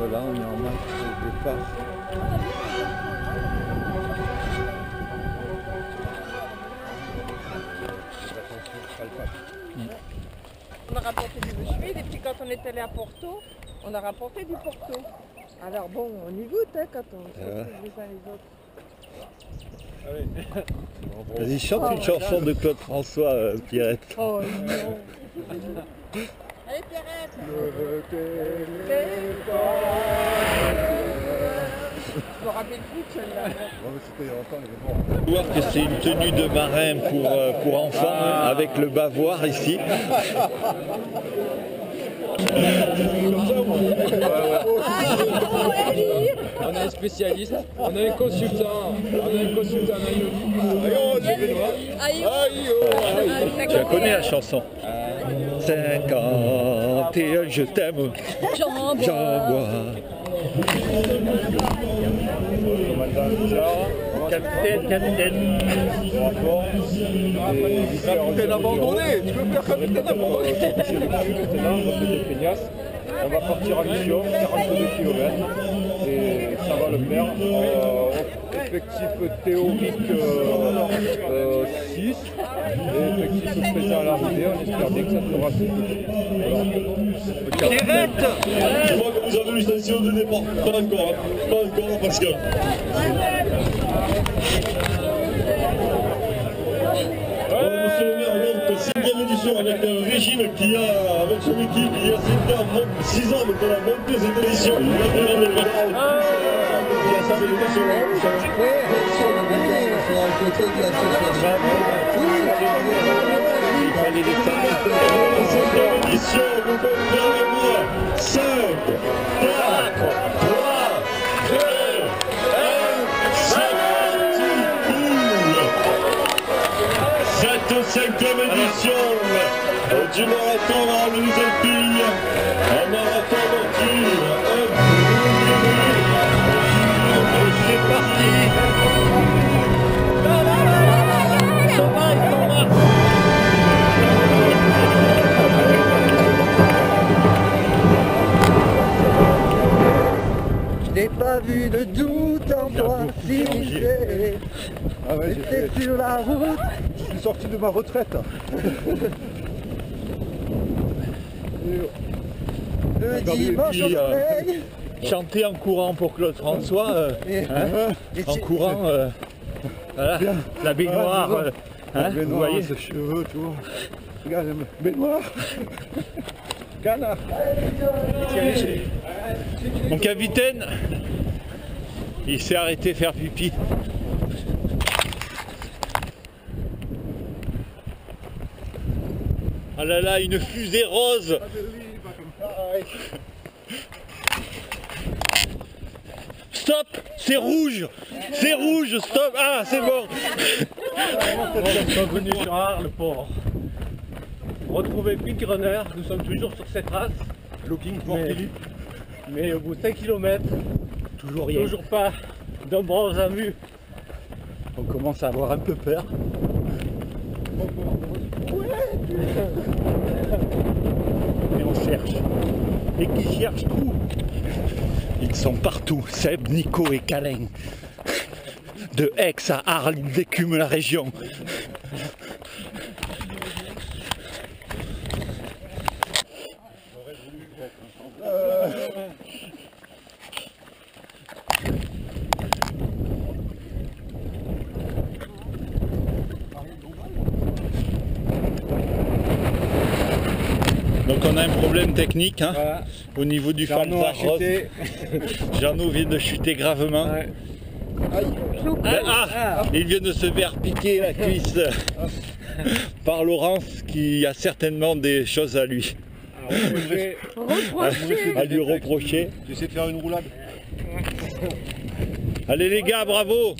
là on est en marche de départ. On a rapporté du bushmeat et puis quand on est allé à Porto, on a rapporté du Porto. Alors bon, on y goûte hein, quand on se retrouve les uns les autres. Vas-y, chante une chanson de Claude François, Pierrette. Oh non. Allez Pierrette. Je me rappelle plus de celle-là. On peut voir que c'est une tenue de marin pour enfants avec le bavoir ici. On a un spécialiste, on a un consultant, Tu la connais la chanson 51, je t'aime, j'en bois. Capitaine. Capitaine abandonné, tu peux faire capitaine abandonné. On va partir en mission, 42 km et ça va le faire. Effectif théorique 6 et effectif spécial à l'arrivée, on espère bien que ça sera 6. Pierrette. Je crois que vous avez une station de départ. Pas encore parce que... Monsieur le maire, donc, 5e édition avec un régime qui a, avec son équipe, il y a 6 ans qu'on a monté cette édition. Il a fait la mémoire. Cinquième édition, vous comptez avec moi. 5, 4, 3, 2, 1, c'est parti. Cette 5e édition du marathon à la nouvelle fille, un marathon nature, C'est parti. Je n'ai pas vu de doute en toi si j'étais sur la route. Je suis sorti de ma retraite. Le dimanche au soleil. Chanter en courant pour Claude François, en courant, voilà, la baignoire, vous voyez. Ses cheveux, tu vois. Regarde, baignoire. Canard. Mon capitaine, il s'est arrêté faire pipi. Ah là là, une fusée rose. Stop, c'est rouge, stop. Ah, c'est bon. Nous sommes venus sur Arles pour retrouver Pink Runner. Nous sommes toujours sur cette race. Looking for Philippe. Mais au bout de 5 km, toujours pas d'ombre à vue. On commence à avoir un peu peur. Et on cherche. Et qui cherche tout. Ils sont partout, Seb, Nico et Calin. De Aix à Arles, ils écument la région. Donc on a un problème technique hein, Voilà. au niveau du Jeannot a Falzar Rose. chuté. Jeannot vient de chuter gravement. Ouais. Il vient de se faire piquer la cuisse par Laurence qui a certainement des choses à lui. À lui reprocher. J'essaie de faire une roulade. Allez les gars, bravo!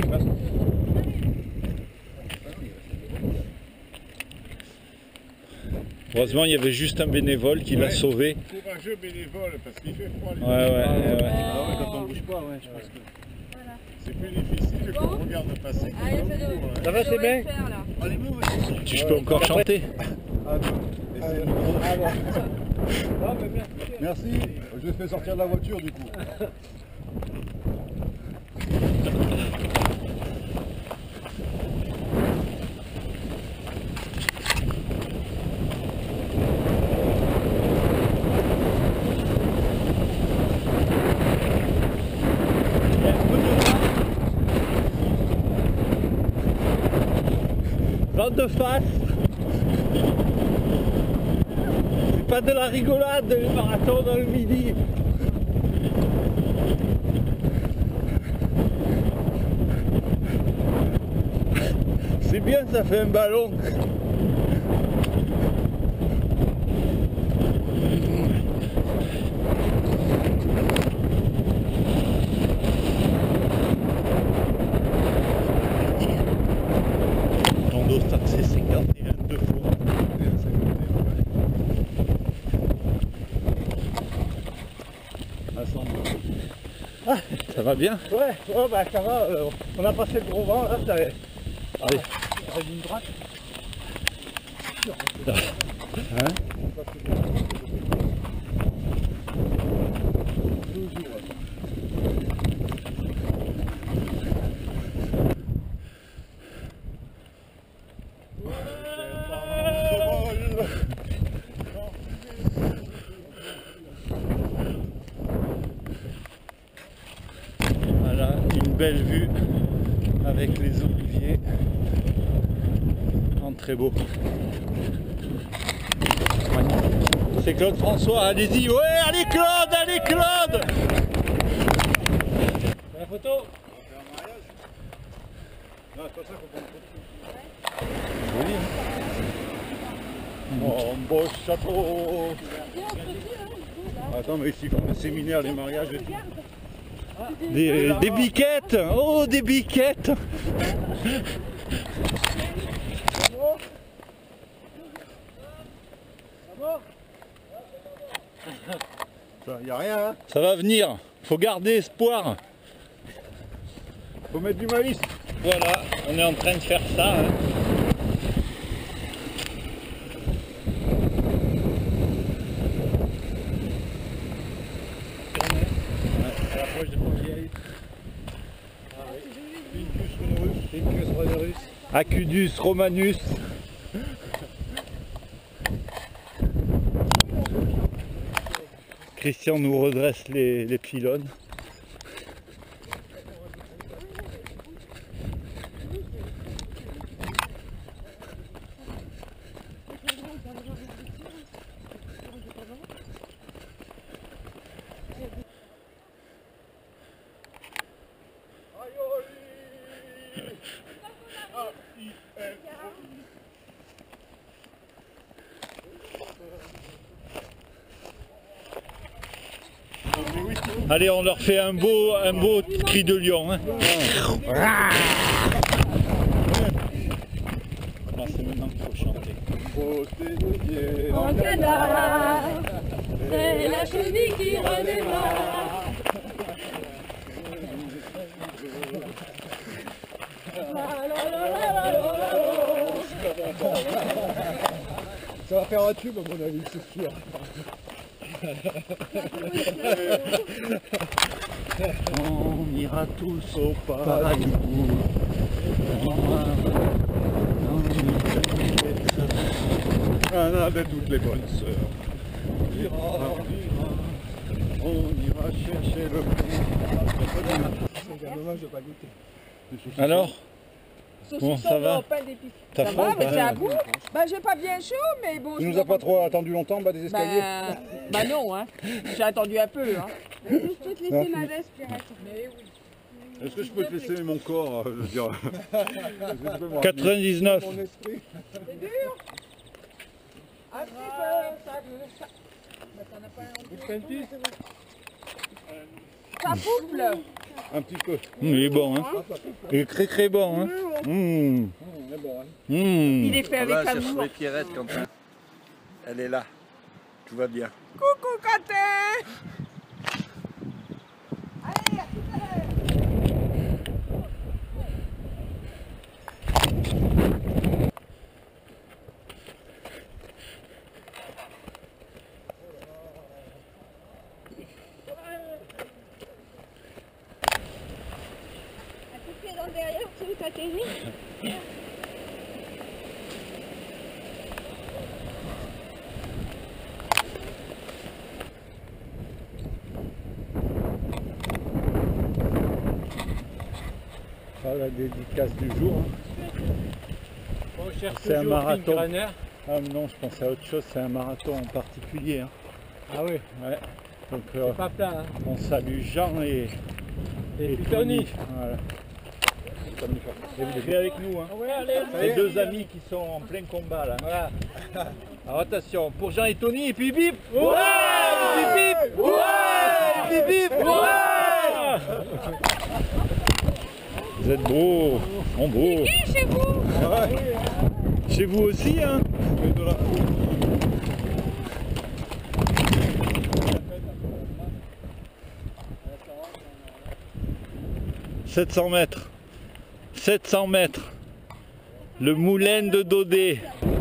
Heureusement, il y avait juste un bénévole qui l'a sauvé. Courageux bénévole parce qu'il fait froid. Ouais. Quand on bouge pas, ouais, je pense que c'est plus difficile que on regarde passer. Ça va, c'est bien? Je peux encore chanter. Ah, mais merci. Merci, je vais sortir de la voiture du coup. Vent de face. C'est pas de la rigolade, le marathon dans le midi. C'est bien, ça fait un ballon. Ton dos, c'est 51 deux fois. Ah, ça va bien? Ouais, oh, bah ça va, on a passé le gros vent là, ça Allez. avait une droite. Hein? Voilà, une belle vue avec les oliviers en très beau. C'est Claude François, allez-y, ouais, allez Claude, allez Claude! La photo. Non, c'est pas ça qu'on prend une photo. Mon beau château. Attends, mais ici, comme un séminaire, les mariages et tout. Des biquettes, oh des biquettes! Il n'y a rien, hein. Ça va venir, faut garder espoir. Faut mettre du maïs. Voilà, on est en train de faire ça. Hein. À l'approche des Pontiers. Pincus Roderus. Acudus Romanus. Christian nous redresse les pylônes. Allez, on leur fait un beau cri de lion. Hein. Non, c'est maintenant qu'il faut chanter. En canard, c'est la cheville qui redémarre. Ça va faire un tube à mon avis, c'est sûr. On ira tous au paradis. Un de toutes les bonnes sœurs. On ira chercher le C'est dommage de pas goûter. Alors, bon, ça va? T'as Ça faim va, ou mais pas? c'est à bout. Bah j'ai pas bien chaud, mais bon. Tu je nous as dois pas trop attendu longtemps en bas des escaliers? Bah non, hein. J'ai attendu un peu, hein. Je peux te laisser ma veste, Pierrette. Mais oui. Est-ce que je peux te laisser mon corps, je veux dire 99. Mon esprit. C'est dur. Un petit peu, ça. Mais t'en as pas un. Ça pouple. Un petit peu. Il est bon, hein? Il est très très bon, hein? Mmh. Il est fait avec Voilà, amour. c'est Pierrette, Quentin. Elle est là. Tout va bien. Coucou, Quentin. Allez, à tout à l'heure. Ah, la dédicace du jour. Hein. C'est un marathon. Ah non, je pensais à autre chose, c'est un marathon en particulier. Hein. Ah oui, Ouais. Donc pas plein. Hein. on salue Jean et Tony. Voilà. Et vous êtes avec nous. Hein. Ouais, allez, Les deux amis qui sont en plein combat là. Voilà. Alors attention, pour Jean et Tony, et puis bip. Ouais, bip bip. Ouais, bip bip. Ouais. Vous êtes beaux, en beau. Chez vous. Chez vous aussi, hein. De la foule. « 700 mètres. 700 mètres. Le moulin de Daudet.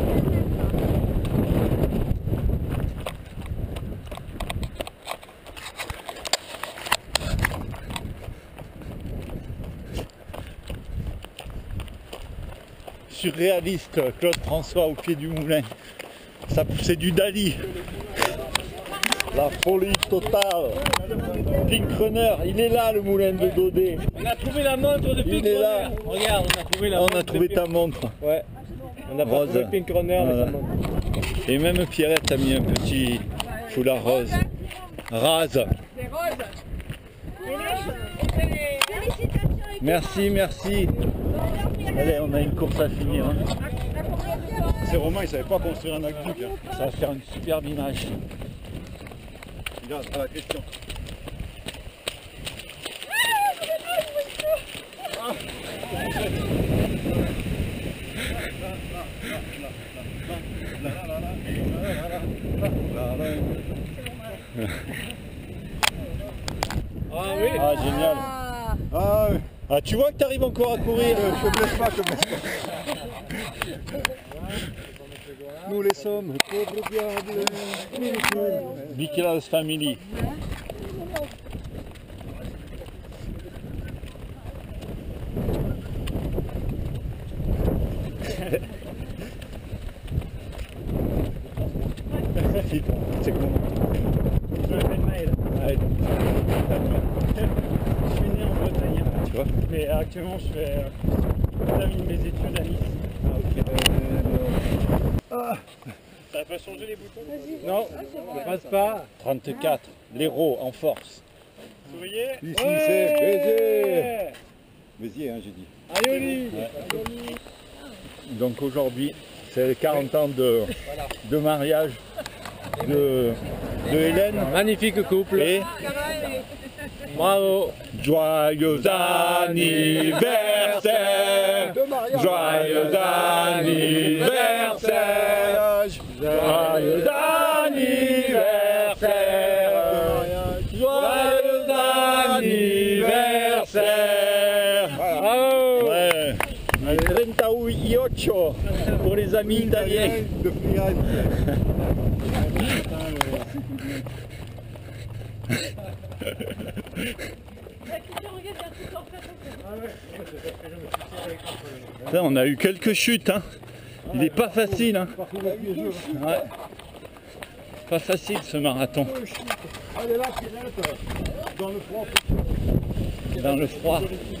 Surréaliste, Claude François au pied du moulin. Ça poussait du Dali. La folie totale. Pink Runner, il est là le moulin de Daudet. On a trouvé la montre de Pink Il est là. Runner. Regarde, on a trouvé la On montre. a trouvé ta montre. Ouais. On a pas Rose. trouvé Pink Runner, mais Voilà. sa montre. Et même Pierrette a mis un petit foulard rose. Rase. Des roses. Félicitations. Merci, merci. Allez, on a une course à finir. Hein. C'est Romain, il savait pas construire un aqueduc. Hein. Ça va faire une superbe image. Il a pas la question. Ah oui. Ah, génial. Ah oui. Ah, tu vois que tu arrives encore à courir. Je me blesse pas, je me blesse pas. Nous les sommes, pauvres diables. Biclaus Family. C'est comment? Je m'appelle Maël. Ouais, Je suis né en Bretagne. tu vois. Mais actuellement, je termine mes études à Nice. Ça n'a pas changé les boutons? Non, ne passe pas. 34, l'héros en force. Souriez. Ici c'est Béziers. Béziers, hein, j'ai dit. Aïoli. Donc aujourd'hui, c'est les 40 ans de mariage de Hélène. Magnifique couple. Et Bravo. joyeux anniversaire, joyeux anniversaire, joyeux anniversaire, joyeux anniversaire. Bravo. Ouais. 38 pour les amis italiens. De Friane. Là, on a eu quelques chutes, hein. Il est pas facile, hein. Ouais. Pas facile ce marathon. Allez là, Pierrette, dans le froid. Dans le froid.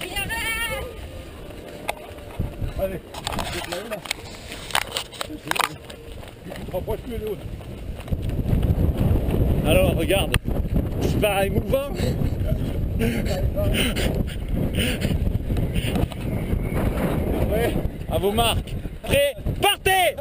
Allez, c'est là, là. Tu te rapproches plus de l'autre. Alors regarde, c'est pas émouvant. Ouais. À vos marques. Prêt, partez.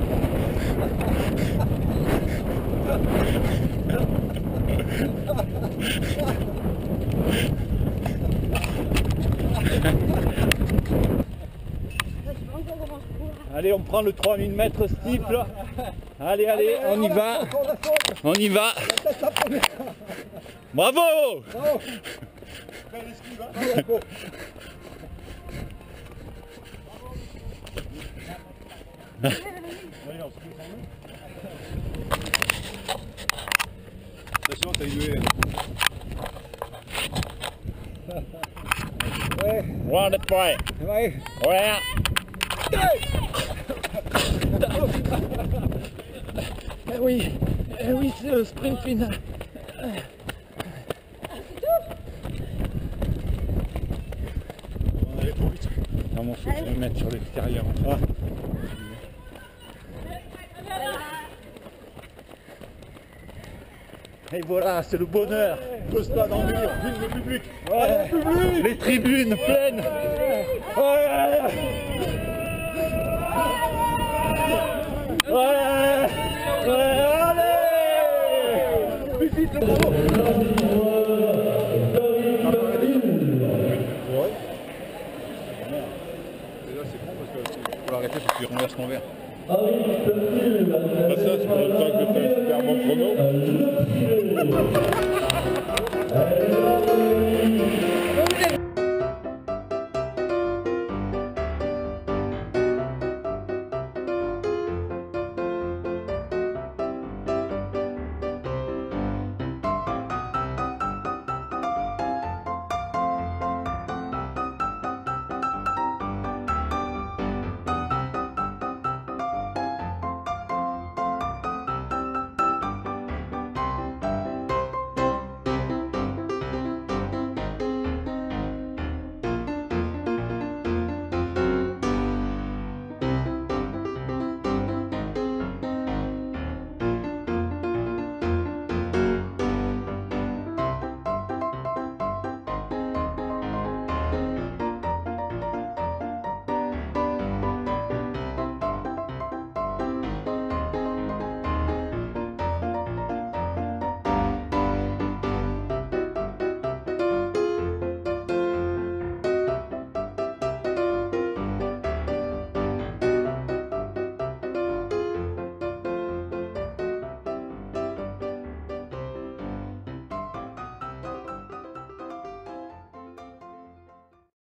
Allez, on prend le 3000 mètres steeple. Allez, allez, on y va. On y va. Bravo. Attention, t'as eu. Loin d'être prêt. Ouais. Voilà. Eh oui, c'est le sprint final. Vraiment, faut se mettre sur l'extérieur. Ah. Et voilà, c'est le bonheur. Le stade en mur, vive le public. Ouais. Les tribunes pleines. Ouais. Allez. Plus vite le ballon. Déjà c'est con parce que tu peux l'arrêter parce qu'il renverse ton verre. Ça c'est pour le temps que tu as un super bon chrono.